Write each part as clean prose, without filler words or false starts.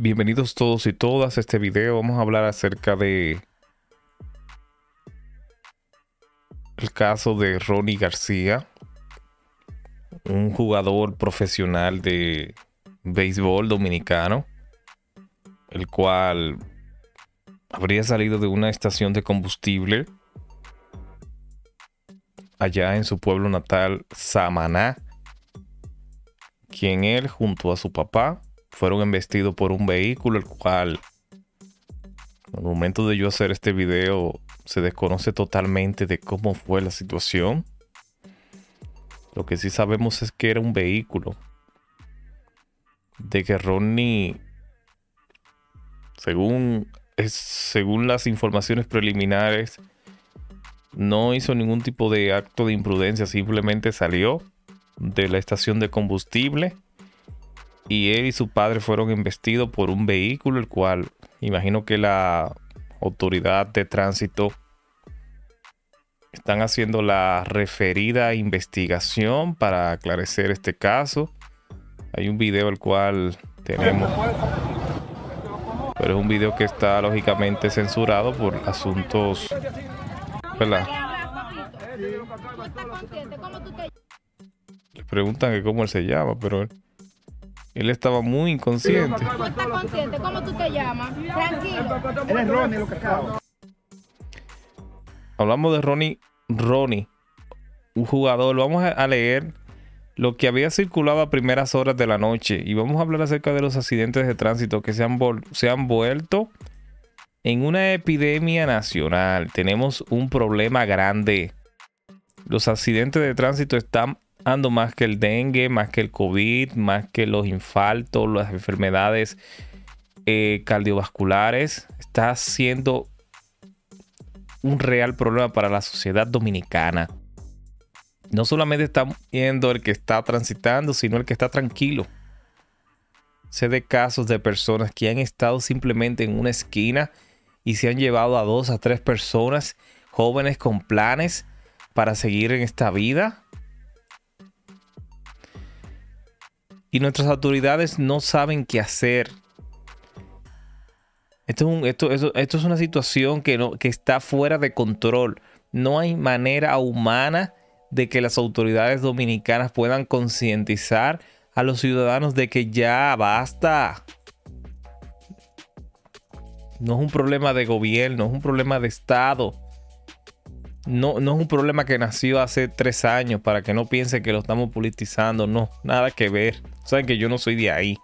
Bienvenidos todos y todas a este video. Vamos a hablar acerca de el caso de Ronnie García, un jugador profesional de béisbol dominicano, el cual habría salido de una estación de combustible allá en su pueblo natal, Samaná, quien él junto a su papá fueron embestidos por un vehículo, el cual al momento de yo hacer este video se desconoce totalmente de cómo fue la situación. Lo que sí sabemos es que era un vehículo de que Ronnie, según las informaciones preliminares, no hizo ningún tipo de acto de imprudencia, simplemente salió de la estación de combustible y él y su padre fueron embestidos por un vehículo, el cual imagino que la autoridad de tránsito están haciendo la referida investigación para aclarecer este caso. Hay un video el cual tenemos, pero es un video que está lógicamente censurado por asuntos, ¿verdad? Le preguntan que cómo él se llama, pero él estaba muy inconsciente. ¿Tú estás consciente? ¿Cómo tú te llamas? Tranquilo. Él es Ronnie, lo que acaba. Hablamos de Ronnie, un jugador. Vamos a leer lo que había circulado a primeras horas de la noche y vamos a hablar acerca de los accidentes de tránsito que se han vuelto en una epidemia nacional. Tenemos un problema grande. Los accidentes de tránsito están dando más que el dengue, más que el COVID, más que los infartos, las enfermedades cardiovasculares. Está siendo un real problema para la sociedad dominicana. No solamente está viendo el que está transitando, sino el que está tranquilo. Sé de casos de personas que han estado simplemente en una esquina y se han llevado a 2 a 3 personas jóvenes con planes para seguir en esta vida. Y nuestras autoridades no saben qué hacer. Esto es una situación que está fuera de control. No hay manera humana de que las autoridades dominicanas puedan concientizar a los ciudadanos de que ya basta. No es un problema de gobierno, es un problema de Estado. No es un problema que nació hace 3 años para que no piensen que lo estamos politizando. No, nada que ver. Saben que yo no soy de ahí.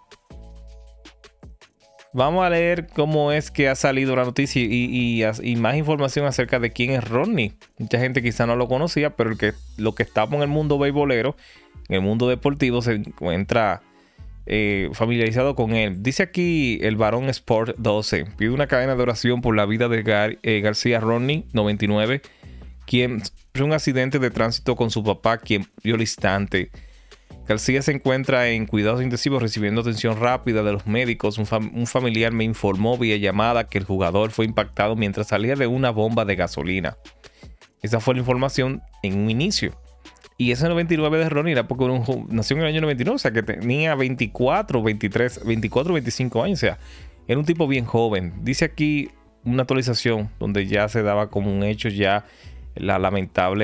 Vamos a leer cómo es que ha salido la noticia y más información acerca de quién es Ronnie. Mucha gente quizá no lo conocía, pero lo que estamos en el mundo beisbolero, en el mundo deportivo, se encuentra familiarizado con él. Dice aquí el Varón Sport 12. Pide una cadena de oración por la vida de García Ronnie, 99, quien sufrió un accidente de tránsito con su papá, quien murió al instante. García se encuentra en cuidados intensivos recibiendo atención rápida de los médicos. Un familiar me informó vía llamada que el jugador fue impactado mientras salía de una bomba de gasolina. Esa fue la información en un inicio. Y ese 99 de Ronnie era porque nació en el año 99, o sea que tenía 24, 25 años. O sea, era un tipo bien joven. Dice aquí una actualización donde ya se daba como un hecho ya el lamentable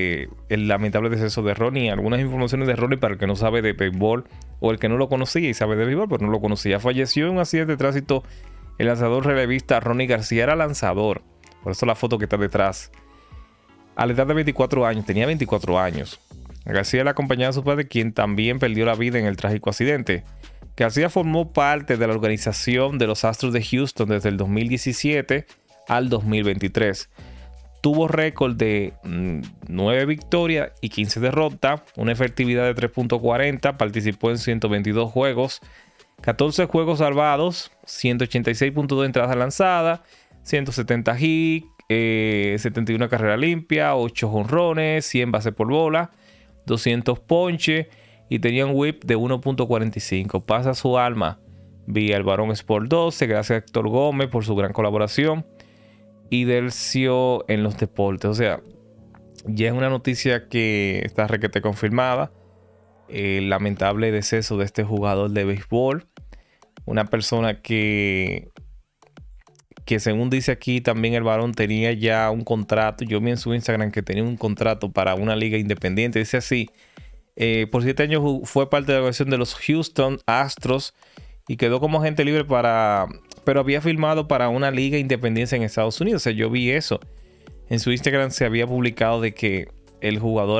deceso de Ronnie. Algunas informaciones de Ronnie para el que no sabe de béisbol o el que no lo conocía y sabe de béisbol pero no lo conocía. Falleció en un accidente de tránsito el lanzador relevista Ronnie García. Era lanzador, por eso la foto que está detrás. A la edad de 24 años, tenía 24 años. García le acompañaba a su padre, quien también perdió la vida en el trágico accidente. García formó parte de la organización de los Astros de Houston desde el 2017 al 2023. Tuvo récord de 9 victorias y 15 derrotas, una efectividad de 3.40, participó en 122 juegos, 14 juegos salvados, 186.2 entradas lanzadas, 170 hits, 71 carreras limpias, 8 jonrones, 100 bases por bola, 200 ponches y tenía un whip de 1.45. Pasa su alma vía el Varón Sport 12. Gracias a Héctor Gómez por su gran colaboración y Delcio en los deportes. O sea, ya es una noticia que está requete confirmada. El lamentable deceso de este jugador de béisbol. Una persona que según dice aquí, también el varón tenía ya un contrato. Yo vi en su Instagram que tenía un contrato para una liga independiente. Dice así, por 7 años fue parte de la organización de los Houston Astros y quedó como agente libre pero había firmado para una liga independiente en Estados Unidos. O sea, yo vi eso. En su Instagram se había publicado de que el jugador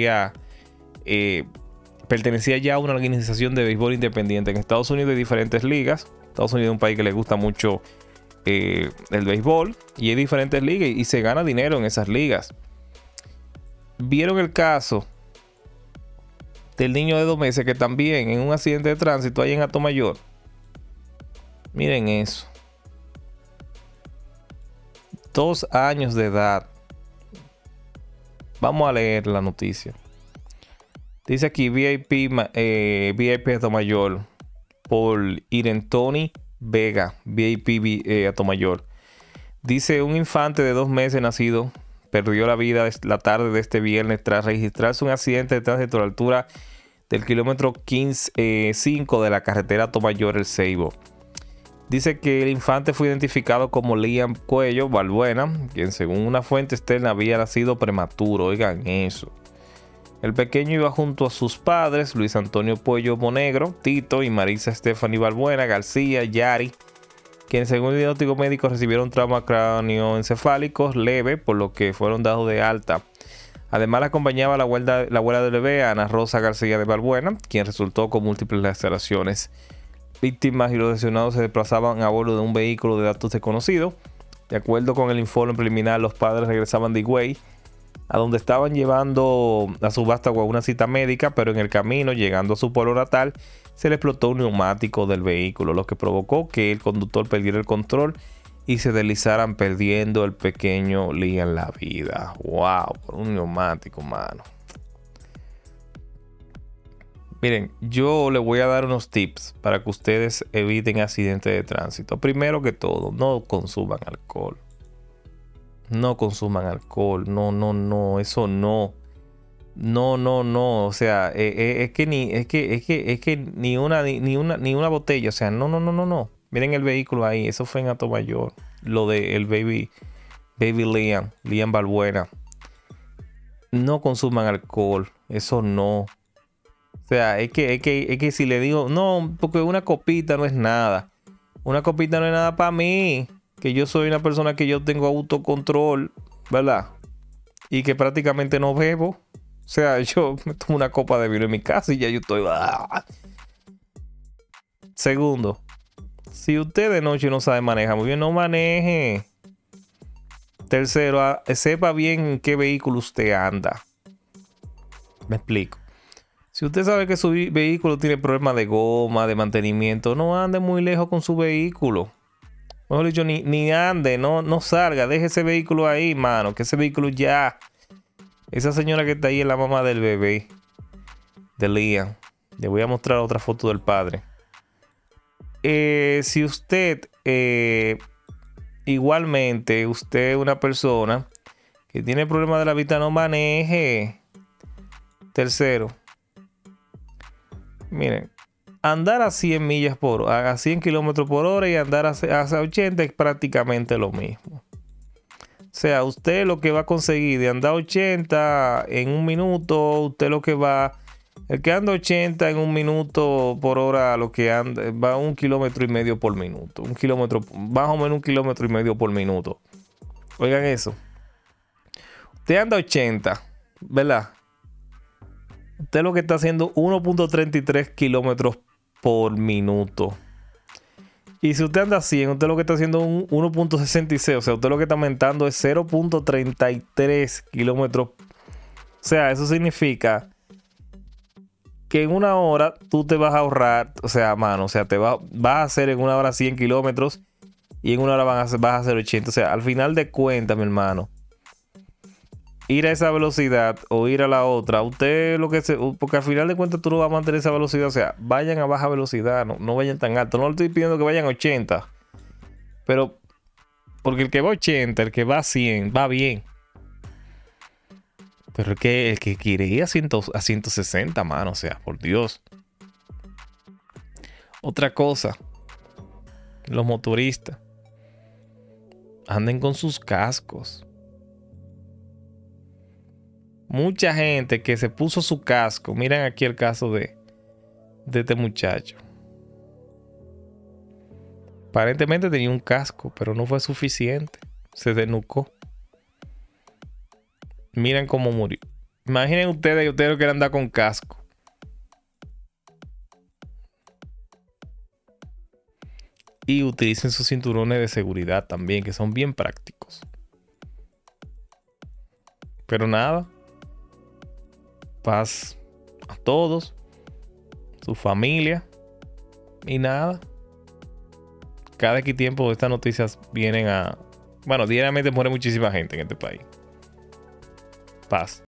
pertenecía ya a una organización de béisbol independiente. En Estados Unidos hay diferentes ligas. Estados Unidos es un país que le gusta mucho el béisbol y hay diferentes ligas y se gana dinero en esas ligas. Vieron el caso del niño de 2 meses que también en un accidente de tránsito ahí en Atomayor. Miren eso. 2 años de edad. Vamos a leer la noticia. Dice aquí VIP Atomayor por Irentoni Vega, VIP Atomayor. Dice, un infante de 2 meses nacido perdió la vida la tarde de este viernes tras registrarse un accidente de tránsito a la altura del kilómetro 5 de la carretera Atomayor El Ceibo. Dice que el infante fue identificado como Liam Cuello Balbuena, quien según una fuente externa había nacido prematuro. Oigan eso. El pequeño iba junto a sus padres, Luis Antonio Puello Monegro, Tito y Marisa Stephanie Balbuena García Yari, quienes según el diagnóstico médico recibieron trauma cráneoencefálicos leve, por lo que fueron dados de alta. Además la acompañaba la abuela del bebé, Ana Rosa García de Balbuena, quien resultó con múltiples laceraciones. Víctimas y los lesionados se desplazaban a bordo de un vehículo de datos desconocidos. De acuerdo con el informe preliminar, los padres regresaban de Higüey, a donde estaban llevando a su vástago a una cita médica, pero en el camino, llegando a su pueblo natal, se le explotó un neumático del vehículo, lo que provocó que el conductor perdiera el control y se deslizaran, perdiendo el pequeño Liam la vida. ¡Wow! Por un neumático, mano. Miren, yo les voy a dar unos tips para que ustedes eviten accidentes de tránsito. Primero que todo, no consuman alcohol. No consuman alcohol. No, eso no. No. O sea, es que ni una botella. O sea, no. Miren el vehículo ahí. Eso fue en Atomayor. Lo de el baby Liam Balbuena. No consuman alcohol. Eso no. O sea, es que si le digo, no, porque una copita no es nada. Una copita no es nada para mí. Que yo soy una persona que yo tengo autocontrol, ¿verdad? Y que prácticamente no bebo. O sea, yo me tomo una copa de vino en mi casa y ya yo estoy... Segundo, si usted de noche no sabe manejar muy bien, no maneje. Tercero, sepa bien en qué vehículo usted anda. Me explico. Si usted sabe que su vehículo tiene problemas de goma, de mantenimiento, no ande muy lejos con su vehículo. Mejor dicho, ni ande, no salga, deje ese vehículo ahí, mano, que ese vehículo ya... Esa señora que está ahí es la mamá del bebé, de Liam. Le voy a mostrar otra foto del padre. Si usted, igualmente, usted es una persona que tiene problemas de la vista, no maneje. Tercero, miren, andar a 100 millas por hora, a 100 kilómetros por hora y andar a 80 es prácticamente lo mismo. O sea, usted lo que va a conseguir de andar 80 en un minuto, usted lo que va... El que anda 80 en un minuto por hora, lo que anda va a 1,5 kilómetros por minuto. Más o menos 1,5 kilómetros por minuto. Oigan eso. Usted anda 80, ¿verdad? Usted lo que está haciendo 1,33 kilómetros por minuto. Y si usted anda 100, usted lo que está haciendo un 1,66. O sea, usted lo que está aumentando es 0,33 kilómetros. O sea, eso significa que en una hora tú te vas a ahorrar. O sea, mano, o sea, vas a hacer en una hora 100 kilómetros y en una hora vas a hacer 80. O sea, al final de cuentas, mi hermano, ir a esa velocidad o ir a la otra, usted lo que se... Porque al final de cuentas tú no vas a mantener esa velocidad. O sea, vayan a baja velocidad, no vayan tan alto. No le estoy pidiendo que vayan a 80. Pero, porque el que va a 80, el que va a 100, va bien. Pero el que quiere ir a 160, mano. O sea, por Dios. Otra cosa, los motoristas, anden con sus cascos. Mucha gente que se puso su casco. Miren aquí el caso de este muchacho. Aparentemente tenía un casco, pero no fue suficiente. Se desnucó. Miren cómo murió. Imaginen ustedes no quieren andar con casco. Y utilicen sus cinturones de seguridad también, que son bien prácticos. Pero nada. Paz a todos. Su familia. Y nada. Cada X tiempo estas noticias vienen a... Bueno, diariamente muere muchísima gente en este país. Paz.